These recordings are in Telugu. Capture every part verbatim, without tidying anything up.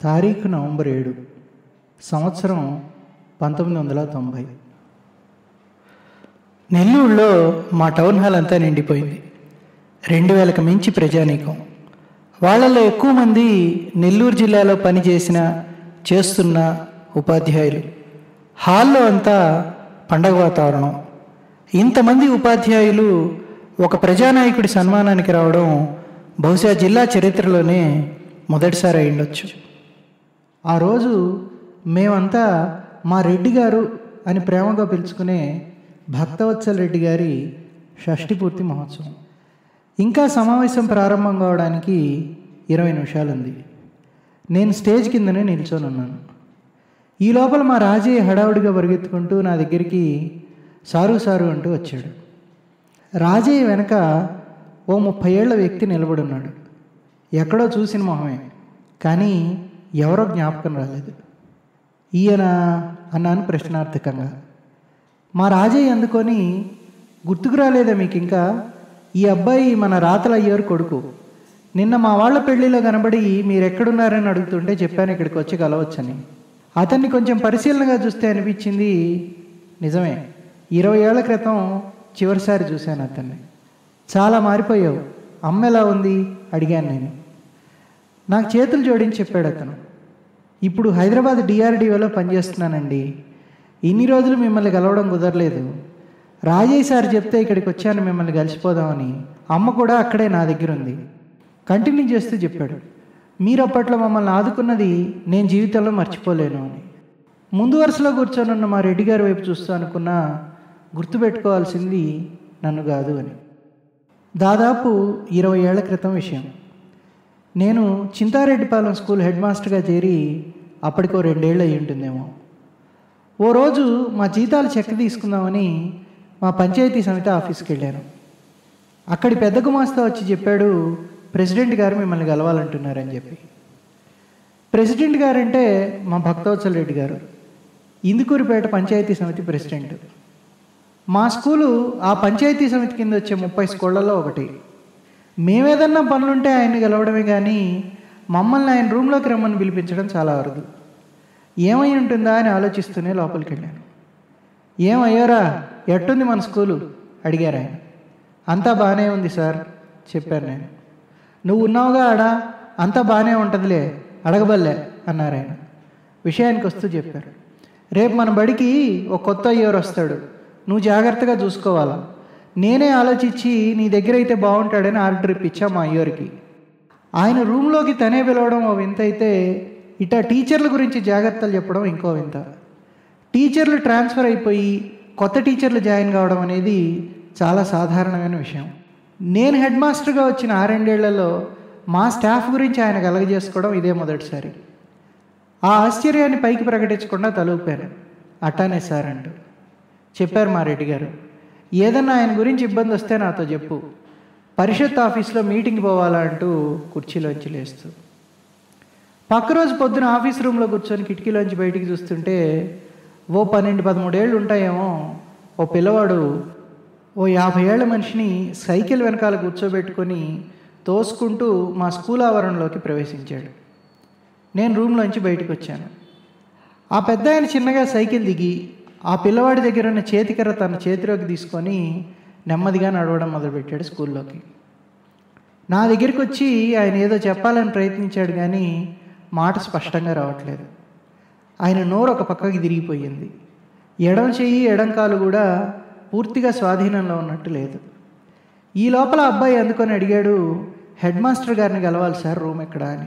తారీఖు నవంబర్ ఏడు, సంవత్సరం పంతొమ్మిది వందల తొంభై. నెల్లూరులో మా టౌన్ హాల్ అంతా నిండిపోయింది. రెండు వేలకు మించి ప్రజానీకం. వాళ్ళలో ఎక్కువ మంది నెల్లూరు జిల్లాలో పనిచేసిన చేస్తున్న ఉపాధ్యాయులు. హాల్లో అంతా పండగ వాతావరణం. ఇంతమంది ఉపాధ్యాయులు ఒక ప్రజానాయకుడి సన్మానానికి రావడం బహుశా జిల్లా చరిత్రలోనే మొదటిసారి అయిండొచ్చు. ఆ రోజు మేమంతా మా రెడ్డి గారు అని ప్రేమగా పిలుచుకునే భక్తవత్సల రెడ్డి గారి షష్ఠి పూర్తి మహోత్సవం. ఇంకా సమావేశం ప్రారంభం కావడానికి ఇరవై నిమిషాలు ఉంది. నేను స్టేజ్ కిందనే నిల్చొని ఉన్నాను. ఈ లోపల మా రాజయ్య హడావుడిగా పరిగెత్తుకుంటూ నా దగ్గరికి సారు సారు అంటూ వచ్చాడు. రాజయ్య వెనక ఓ ముప్పై ఏళ్ల వ్యక్తి నిలబడున్నాడు. ఎక్కడో చూసిన మొహమే, కానీ ఎవరో జ్ఞాపకం రాలేదు. ఈయన అన్నాను ప్రశ్నార్థకంగా. మా రాజయ్య అందుకొని, గుర్తుకు రాలేదా మీకు ఇంకా? ఈ అబ్బాయి మన రాతల అయ్యారు కొడుకు. నిన్న మా వాళ్ళ పెళ్లిలో కనబడి మీరెక్కడున్నారని అడుగుతుంటే చెప్పాను ఇక్కడికి వచ్చి కలవచ్చని. అతన్ని కొంచెం పరిశీలనగా చూస్తే అనిపించింది, నిజమే, ఇరవై ఏళ్ల క్రితం చివరిసారి చూశాను అతన్ని. చాలా మారిపోయావు, అమ్మ ఎలా ఉంది అడిగాను నేను. నాకు చేతులు జోడించి చెప్పాడు అతను, ఇప్పుడు హైదరాబాద్ డిఆర్డిఓలో పనిచేస్తున్నానండి. ఇన్ని రోజులు మిమ్మల్ని కలవడం కుదరలేదు. రాజయ్య సార్ చెప్తే ఇక్కడికి వచ్చాను మిమ్మల్ని కలిసిపోదామని. అమ్మ కూడా అక్కడే నా దగ్గర ఉంది. కంటిన్యూ చేస్తూ చెప్పాడు, మీరు అప్పట్లో మమ్మల్ని ఆదుకున్నది నేను జీవితంలో మర్చిపోలేను అని. ముందు వరుసలో కూర్చొనున్న మా రెడ్డి గారి వైపు చూస్తూ అనుకున్నా, గుర్తుపెట్టుకోవాల్సింది నన్ను కాదు అని. దాదాపు ఇరవై ఏళ్ల క్రితం విషయం. నేను చింతారెడ్డిపాలెం స్కూల్ హెడ్ మాస్టర్గా చేరి అప్పటికో రెండేళ్ళు అయి ఉంటుందేమో. ఓ రోజు మా జీతాలు చెక్ తీసుకుందామని మా పంచాయతీ సమితి ఆఫీస్కి వెళ్ళాను. అక్కడి పెద్ద గుమాస్తా వచ్చి చెప్పాడు, ప్రెసిడెంట్ గారు మిమ్మల్ని కలవాలంటున్నారని చెప్పి. ప్రెసిడెంట్ గారంటే మా భక్తవత్సల రెడ్డి గారు, ఇందుకూరిపేట పంచాయతీ సమితి ప్రెసిడెంట్. మా స్కూలు ఆ పంచాయతీ సమితి కింద వచ్చే ముప్పై స్కూళ్ళల్లో ఒకటి. మేమేదన్నా పనులుంటే ఆయన్ని కలవడమే కానీ మమ్మల్ని ఆయన రూమ్లోకి రమ్మని పిలిపించడం చాలా అరుదు. ఏమై ఉంటుందా అని ఆలోచిస్తూనే లోపలికి వెళ్ళాను. ఏమయ్యారా, ఎట్టుంది మన స్కూలు అడిగారు ఆయన. అంతా బాగానే ఉంది సార్ చెప్పాను నేను. నువ్వు ఉన్నావుగా ఆడ, అంతా బాగానే ఉంటుందిలే, అడగబల్లే అన్నారు ఆయన. విషయానికి వస్తూ చెప్పారు, రేపు మన బడికి ఒక కొత్త అయ్యోరు వస్తాడు, నువ్వు జాగ్రత్తగా చూసుకోవాలా. నేనే ఆలోచించి నీ దగ్గర అయితే బాగుంటాడని ఆర్డర్ ఇప్పించా మా అయ్యోరికి. ఆయన రూమ్లోకి తనే పిలవడం ఓ వింత అయితే, ఇటా టీచర్ల గురించి జాగ్రత్తలు చెప్పడం ఇంకో వింత. టీచర్లు ట్రాన్స్ఫర్ అయిపోయి కొత్త టీచర్లు జాయిన్ కావడం అనేది చాలా సాధారణమైన విషయం. నేను హెడ్ మాస్టర్గా వచ్చిన ఆ రెండేళ్లలో మా స్టాఫ్ గురించి ఆయన కలగజేసుకోవడం ఇదే మొదటిసారి. ఆ ఆశ్చర్యాన్ని పైకి ప్రకటించకుండా తలూపాను. అట్టానే సార్ అంటూ చెప్పారు మా రెడ్డి గారు. ఏదన్నా ఆయన గురించి ఇబ్బంది వస్తే నాతో చెప్పు, పరిషత్ ఆఫీస్లో మీటింగ్ పోవాలా అంటూ కుర్చీలోంచి లేస్తూ. పక్క రోజు పొద్దున ఆఫీస్ రూమ్లో కూర్చొని కిటికీలోంచి బయటికి చూస్తుంటే ఓ పన్నెండు పదమూడేళ్ళు ఉంటాయేమో, ఓ పిల్లవాడు ఓ యాభై ఏళ్ల మనిషిని సైకిల్ వెనకాల కూర్చోబెట్టుకొని తోసుకుంటూ మా స్కూల్ ఆవరణలోకి ప్రవేశించాడు. నేను రూమ్లోంచి బయటకు వచ్చాను. ఆ పెద్ద ఆయన చిన్నగా సైకిల్ దిగి ఆ పిల్లవాడి దగ్గర ఉన్న చేతికర్ర తన చేతిలోకి తీసుకొని నెమ్మదిగా నడవడం మొదలుపెట్టాడు స్కూల్లోకి. నా దగ్గరికి వచ్చి ఆయన ఏదో చెప్పాలని ప్రయత్నించాడు, కానీ మాట స్పష్టంగా రావట్లేదు. ఆయన నోరు ఒక పక్కకి తిరిగిపోయింది. ఎడం చెయ్యి ఎడం కాలు కూడా పూర్తిగా స్వాధీనంలో ఉన్నట్టు లేదు. ఈ లోపల అబ్బాయి అందుకొని అడిగాడు, హెడ్ మాస్టర్ గారిని కలవాలి సార్, రూమ్ ఎక్కడా అని.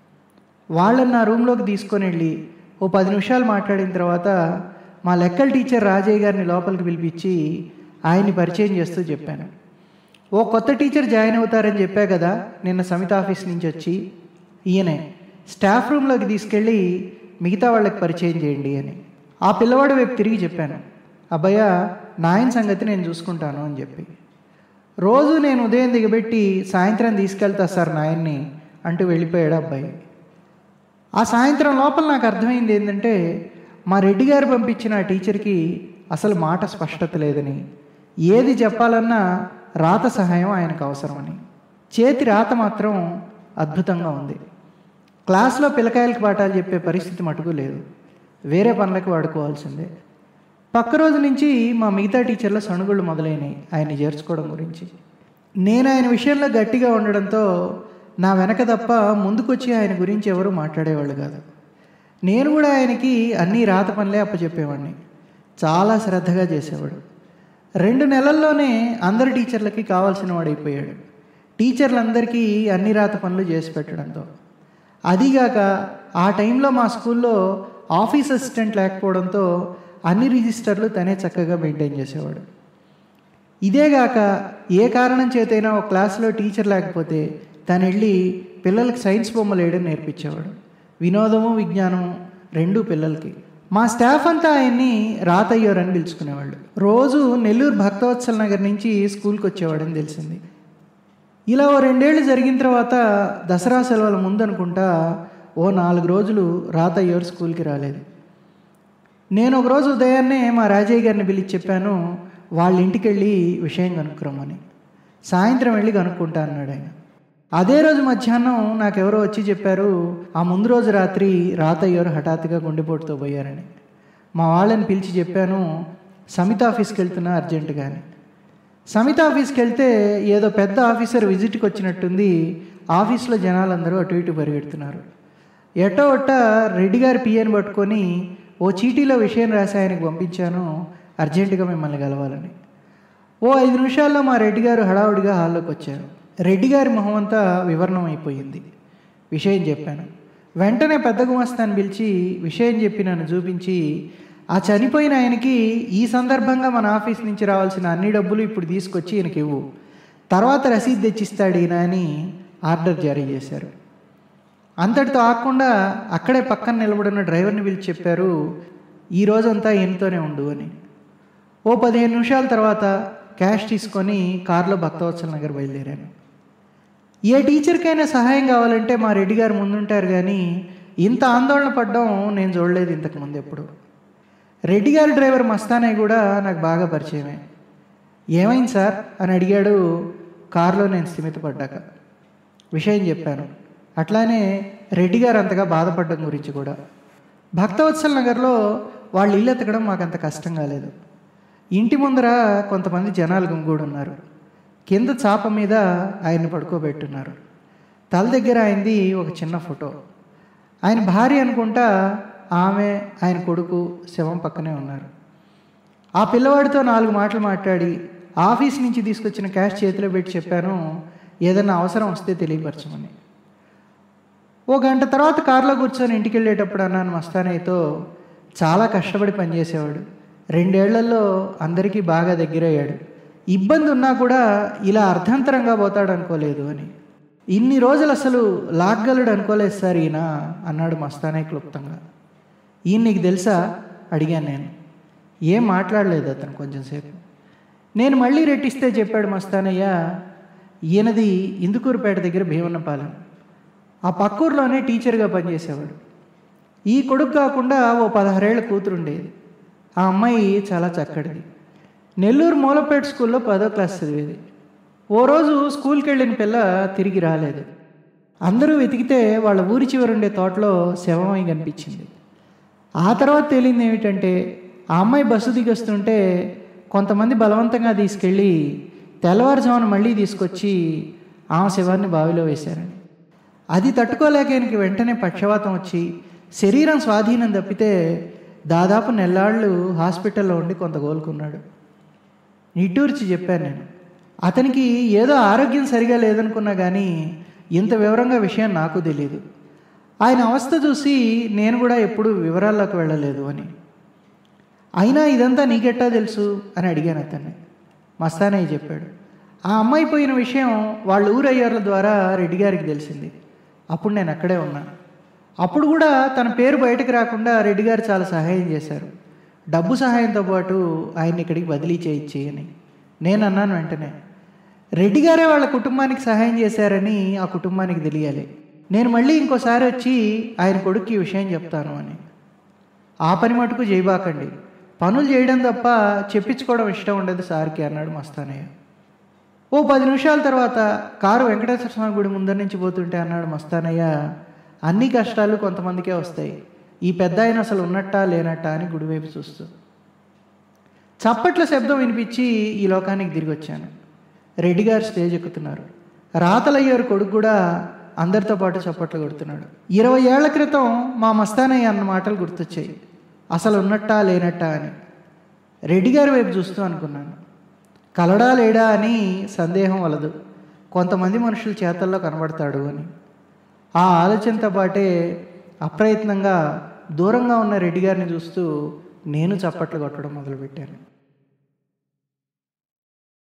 వాళ్ళని నా రూమ్లోకి తీసుకొని వెళ్ళి ఓ పది నిమిషాలు మాట్లాడిన తర్వాత మా లెక్కల టీచర్ రాజయ్య గారిని లోపలికి పిలిపించి ఆయన్ని పరిచయం చేస్తూ చెప్పాను, ఓ కొత్త టీచర్ జాయిన్ అవుతారని చెప్పా కదా నిన్న సమితి ఆఫీస్ నుంచి వచ్చి, ఈయనే స్టాఫ్ రూమ్లోకి తీసుకెళ్ళి మిగతా వాళ్ళకి పరిచయం చేయండి అని. ఆ పిల్లవాడి వైపు తిరిగి చెప్పాను, అబ్బాయ నాయన సంగతి నేను చూసుకుంటాను అని చెప్పి. రోజు నేను ఉదయం దిగబెట్టి సాయంత్రం తీసుకెళ్తా సార్ నాయన్ని అంటూ వెళ్ళిపోయాడు అబ్బాయి. ఆ సాయంత్రం లోపల నాకు అర్థమైంది ఏంటంటే, మా రెడ్డి గారు పంపించిన ఆ టీచర్కి అసలు మాట స్పష్టత లేదని, ఏది చెప్పాలన్నా రాత సహాయం ఆయనకు అవసరమని. చేతి రాత మాత్రం అద్భుతంగా ఉంది. క్లాస్లో పిల్లకాయలకి పాఠాలు చెప్పే పరిస్థితి మటుకు లేదు, వేరే పనులకు వాడుకోవాల్సిందే. పక్క రోజు నుంచి మా మిగతా టీచర్ల సణుగుళ్ళు మొదలైనవి ఆయన్ని చేర్చుకోవడం గురించి. నేను ఆయన విషయంలో గట్టిగా ఉండడంతో నా వెనక తప్ప ముందుకొచ్చి ఆయన గురించి ఎవరు మాట్లాడేవాళ్ళు కాదు. నేను కూడా ఆయనకి అన్నీ రాత పనులే అప్పచెప్పేవాడిని. చాలా శ్రద్ధగా చేసేవాడు. రెండు నెలల్లోనే అందరి టీచర్లకి కావాల్సిన వాడైపోయాడు. టీచర్లందరికీ అన్ని రాత పనులు చేసి పెట్టడంతో. అదీగాక ఆ టైంలో మా స్కూల్లో ఆఫీస్ అసిస్టెంట్ లేకపోవడంతో అన్ని రిజిస్టర్లు తనే చక్కగా మెయింటైన్ చేసేవాడు. ఇదేగాక ఏ కారణం చేతైనా ఒక క్లాస్లో టీచర్ లేకపోతే తను వెళ్ళి పిల్లలకి సైన్స్ బొమ్మలు వేయడం నేర్పించేవాడు. వినోదము విజ్ఞానము రెండూ పిల్లలకి. మా స్టాఫ్ అంతా ఆయన్ని రాతయ్యోర్ అని పిలుచుకునేవాళ్ళు. రోజు నెల్లూరు భక్తవత్సల నగర్ నుంచి స్కూల్కి వచ్చేవాడని తెలిసింది. ఇలా ఓ రెండేళ్ళు జరిగిన తర్వాత దసరా సెలవుల ముందు అనుకుంటా ఓ నాలుగు రోజులు రాతయ్యోర్ స్కూల్కి రాలేదు. నేను ఒకరోజు ఉదయాన్నే మా రాజయ్య గారిని పిలిచి చెప్పాను, వాళ్ళ ఇంటికి వెళ్ళి విషయం కనుక్కురమ్మని. సాయంత్రం వెళ్ళి కనుక్కుంటా అన్నాడు ఆయన. అదే రోజు మధ్యాహ్నం నాకెవరో వచ్చి చెప్పారు, ఆ ముందు రోజు రాత్రి రాతయ్యోర్ హఠాత్తుగా గుండెపోటుతో పోయారని. మా వాళ్ళని పిలిచి చెప్పాను, సమిత ఆఫీస్కి వెళ్తున్నా అర్జెంటుగా అని. సమిత ఆఫీస్కి వెళ్తే ఏదో పెద్ద ఆఫీసర్ విజిట్కి వచ్చినట్టుంది. ఆఫీస్లో జనాలందరూ అటు ఇటు పరిగెడుతున్నారు. ఎట్టో ఒట్ట రెడ్డి గారి పిఏని పట్టుకొని ఓ చీటీలో విషయం రాసి ఆయనకు పంపించాను, అర్జెంటుగా మిమ్మల్ని కలవాలని. ఓ ఐదు నిమిషాల్లో మా రెడ్డి గారు హడావుడిగా హాల్లోకి వచ్చారు. రెడ్డి గారి మొహం అంతా వివరణం అయిపోయింది. విషయం చెప్పాను. వెంటనే పెద్ద గుమస్తాన్ని పిలిచి విషయం చెప్పి నన్ను చూపించి, ఆ చనిపోయిన ఆయనకి ఈ సందర్భంగా మన ఆఫీస్ నుంచి రావాల్సిన అన్ని డబ్బులు ఇప్పుడు తీసుకొచ్చి ఈయనకి ఇవ్వు, తర్వాత రసీదు తెచ్చిస్తాడు ఈయన అని ఆర్డర్ జారీ చేశారు. అంతటితో ఆగకుండా అక్కడే పక్కన నిలబడిన డ్రైవర్ని పిలిచి చెప్పారు, ఈ రోజంతా ఈయనతోనే ఉండు అని. ఓ పదిహేను నిమిషాల తర్వాత క్యాష్ తీసుకొని కారులో భక్తవత్సల నగర్ బయలుదేరాను. ఏ టీచర్కైనా సహాయం కావాలంటే మా రెడ్డి గారు ముందుంటారు, కానీ ఇంత ఆందోళన పడ్డం నేను చూడలేదు ఇంతకుముందు ఎప్పుడు. రెడ్డి గారి డ్రైవర్ మస్తానయ్య కూడా నాకు బాగా పరిచయమే. ఏమైంది సార్ అని అడిగాడు కారులో నేను స్థిమితపడ్డాక. విషయం చెప్పాను. అట్లానే రెడ్డి గారు అంతగా బాధపడడం గురించి కూడా. భక్తవత్సల నగర్లో వాళ్ళు ఇల్లు ఎతకడం మాకంత కష్టం కాలేదు. ఇంటి ముందర కొంతమంది జనాలు గుంగూడు ఉన్నారు. కింద చాప మీద ఆయన్ని పడుకోబెట్టున్నారు. తల దగ్గర ఆయనది ఒక చిన్న ఫోటో. ఆయన భార్య అనుకుంటా, ఆమె ఆయన కొడుకు శవం పక్కనే ఉన్నారు. ఆ పిల్లవాడితో నాలుగు మాటలు మాట్లాడి ఆఫీస్ నుంచి తీసుకొచ్చిన క్యాష్ చేతిలో పెట్టి చెప్పాను, ఏదన్నా అవసరం వస్తే తెలియపరచమని. ఓ గంట తర్వాత కారులో కూర్చొని ఇంటికి వెళ్ళేటప్పుడు అన్నాను మస్తానయ్యతో, చాలా కష్టపడి పనిచేసేవాడు, రెండేళ్లలో అందరికీ బాగా దగ్గరయ్యాడు, ఇబ్బంది ఉన్నా కూడా ఇలా అర్ధంతరంగా పోతాడు అనుకోలేదు అని. ఇన్ని రోజులు అసలు లాగ్గలుడు అనుకోలేదు సార్ ఈయన అన్నాడు మస్తానయ్య క్లుప్తంగా. ఈయన నీకు తెలుసా అడిగాను నేను. ఏం మాట్లాడలేదు అతను కొంచెంసేపు. నేను మళ్ళీ రెట్టిస్తే చెప్పాడు మస్తానయ్య, ఈయనది ఇందుకూరుపేట దగ్గర భీమన్నపాలెం, ఆ పక్కూరులోనే టీచర్గా పనిచేసేవాడు. ఈ కొడుకు కాకుండా ఓ పదహారేళ్ల కూతురు ఉండేది. ఆ అమ్మాయి చాలా చక్కటిది. నెల్లూరు మూలపేట స్కూల్లో పదో క్లాస్ చదివేది. ఓ రోజు స్కూల్కి వెళ్ళిన పిల్ల తిరిగి రాలేదు. అందరూ వెతికితే వాళ్ళ ఊరి చివరుండే తోటలో శవమై కనిపించింది. ఆ తర్వాత తేలింది ఏమిటంటే, ఆ అమ్మాయి బస్సు దిగొస్తుంటే కొంతమంది బలవంతంగా తీసుకెళ్ళి తెల్లవారుజామున మళ్ళీ తీసుకొచ్చి ఆమె శవాన్ని బావిలో వేశారని. అది తట్టుకోలేక ఆయనకి వెంటనే పక్షవాతం వచ్చి శరీరం స్వాధీనం తప్పితే దాదాపు నెల్లాళ్ళు హాస్పిటల్లో ఉండి కొంత కోలుకున్నాడు. నిట్టూర్చి చెప్పాను నేను. అతనికి ఏదో ఆరోగ్యం సరిగా లేదనుకున్నా కానీ ఇంత వివరంగా విషయం నాకు తెలియదు. ఆయన అవస్థ చూసి నేను కూడా ఎప్పుడూ వివరాల్లోకి వెళ్ళలేదు అని. అయినా ఇదంతా నీకెట్టా తెలుసు అని అడిగాను అతన్ని. మస్తానయ్య చెప్పాడు. ఆ అమ్మాయి పోయిన విషయం వాళ్ళ ఊరయ్యార్ల ద్వారా రెడ్డి గారికి తెలిసింది. అప్పుడు నేను అక్కడే ఉన్నా. అప్పుడు కూడా తన పేరు బయటకు రాకుండా రెడ్డి గారు చాలా సహాయం చేశారు. డబ్బు సహాయంతో పాటు ఆయన్ని ఇక్కడికి బదిలీ చేయించేయని నేను అన్నాను. వెంటనే రెడ్డి గారే వాళ్ళ కుటుంబానికి సహాయం చేశారని ఆ కుటుంబానికి తెలియాలి. నేను మళ్ళీ ఇంకోసారి వచ్చి ఆయన కొడుక్కి ఈ విషయం చెప్తాను అని. ఆ పని మటుకు చేయబాకండి, పనులు చేయడం తప్ప చెప్పించుకోవడం ఇష్టం ఉండదు సార్కి అన్నాడు మస్తానయ్య. ఓ పది నిమిషాల తర్వాత కారు వెంకటేశ్వర స్వామి గుడి ముందర నుంచి పోతుంటే అన్నాడు మస్తానయ్య, అన్ని కష్టాలు కొంతమందికే వస్తాయి. ఈ పెద్ద ఆయన అసలు ఉన్నట్టా లేనట్టా అని గుడివైపు చూస్తూ చప్పట్ల శబ్దం వినిపించి ఈ లోకానికి తిరిగి వచ్చాను. రెడ్డి గారు స్టేజ్ ఎక్కుతున్నారు. రాతలయ్యారు కొడుకు కూడా అందరితో పాటు చప్పట్లు కొడుతున్నాడు. ఇరవై ఏళ్ల క్రితం మా మస్తానయ్య అన్న మాటలు గుర్తొచ్చాయి. అసలు ఉన్నట్టా లేనట్టా అని రెడ్డి గారి వైపు చూస్తూ అనుకున్నాను. కలడా లేడా అని సందేహం వలదు, కొంతమంది మనుషుల చేతల్లో కనబడతాడు అని. ఆ ఆలోచనతో పాటే అప్రయత్నంగా దూరంగా ఉన్న రెడ్డి గారిని చూస్తూ నేను చప్పట్లు కొట్టడం మొదలుపెట్టాను.